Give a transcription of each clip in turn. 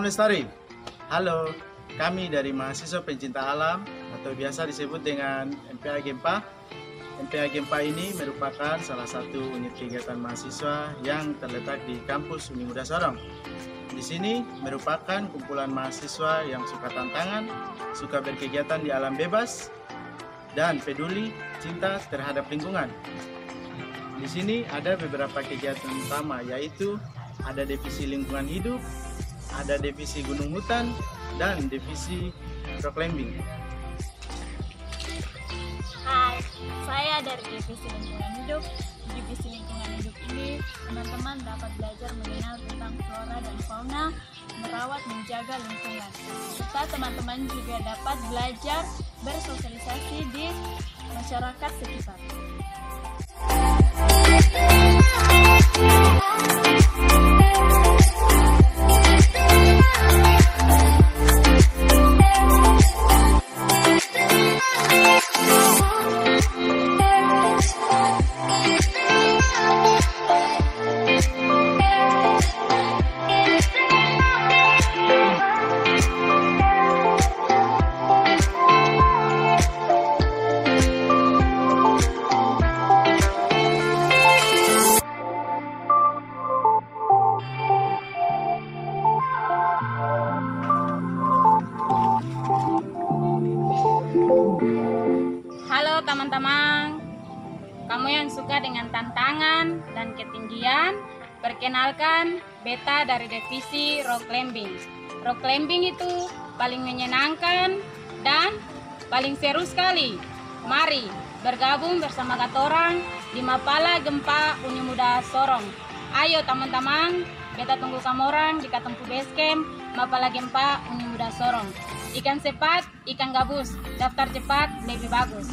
Salam Lestari. Halo, kami dari mahasiswa pencinta alam atau biasa disebut dengan MPA Gempa. MPA Gempa ini merupakan salah satu unit kegiatan mahasiswa yang terletak di kampus Uni Muda Sorong. Di sini merupakan kumpulan mahasiswa yang suka tantangan, suka berkegiatan di alam bebas, dan peduli cinta terhadap lingkungan. Di sini ada beberapa kegiatan utama, yaitu ada divisi lingkungan hidup, ada divisi gunung hutan, dan divisi rock climbing. Hai, saya dari divisi lingkungan hidup. Di divisi lingkungan hidup ini, teman-teman dapat belajar mengenal tentang flora dan fauna, merawat menjaga lingkungan. Serta teman-teman juga dapat belajar bersosialisasi di masyarakat sekitar. Halo teman-teman, kamu yang suka dengan tantangan dan ketinggian, perkenalkan beta dari divisi rock climbing. Rock climbing itu paling menyenangkan dan paling seru sekali. Mari bergabung bersama katorang di Mapala Gempa Uni Muda Sorong. Ayo teman-teman, beta tunggu kamu orang di Katempu Base Camp Mapala Gempa Uni Muda Sorong. Ikan cepat, ikan gabus, daftar cepat lebih bagus.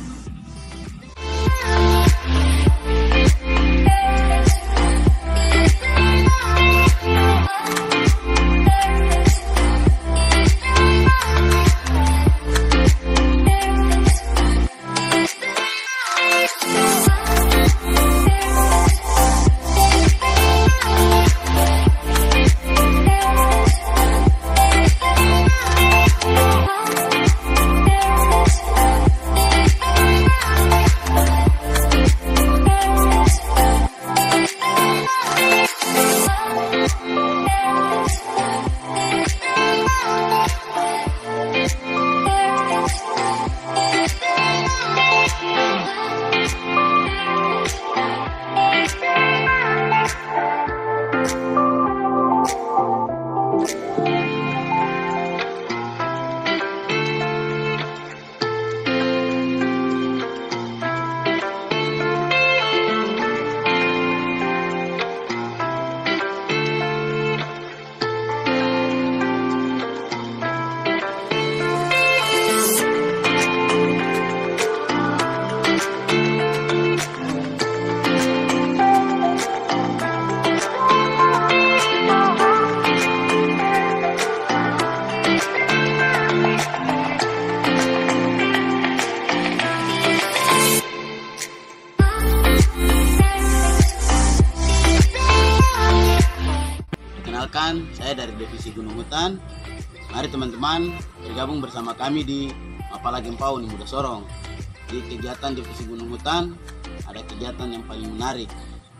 Perkenalkan, saya dari divisi gunung hutan. Mari teman-teman bergabung bersama kami di Mapala Gempa Uni Muda Sorong. Di kegiatan divisi gunung hutan ada kegiatan yang paling menarik,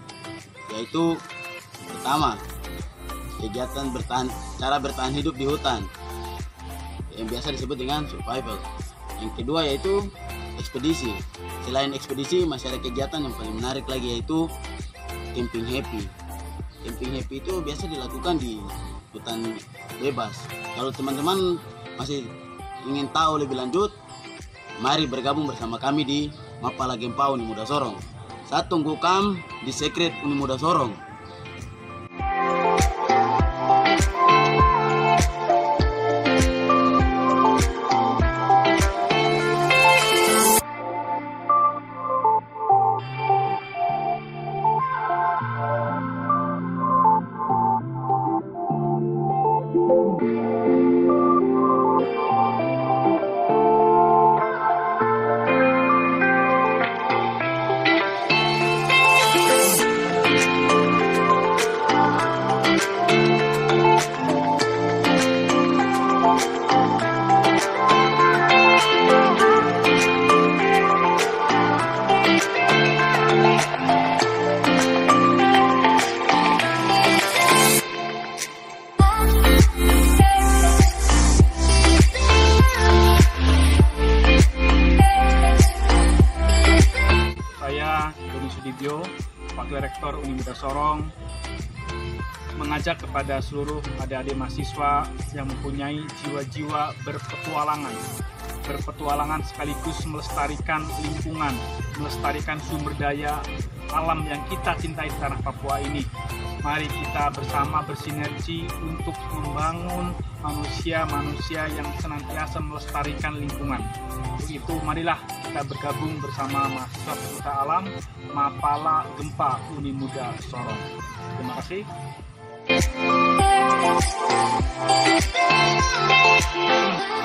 yaitu pertama kegiatan cara bertahan hidup di hutan yang biasa disebut dengan survival. Yang kedua yaitu ekspedisi. Selain ekspedisi masih ada kegiatan yang paling menarik lagi, yaitu camping happy. Camping happy itu biasa dilakukan di hutan bebas. Kalau teman-teman masih ingin tahu lebih lanjut, mari bergabung bersama kami di Mapala Gempa Uni Muda Sorong. Saya tunggu kamu di Secret Uni Muda Sorong. Uni Muda Sorong mengajak kepada seluruh adik-adik mahasiswa yang mempunyai jiwa-jiwa berpetualangan sekaligus melestarikan lingkungan, melestarikan sumber daya alam yang kita cintai di tanah Papua ini. Mari kita bersama bersinergi untuk membangun manusia-manusia yang senantiasa melestarikan lingkungan. Untuk itu, marilah kita bergabung bersama mahasiswa pecinta alam Mapala Gempa Uni Muda Sorong. Terima kasih.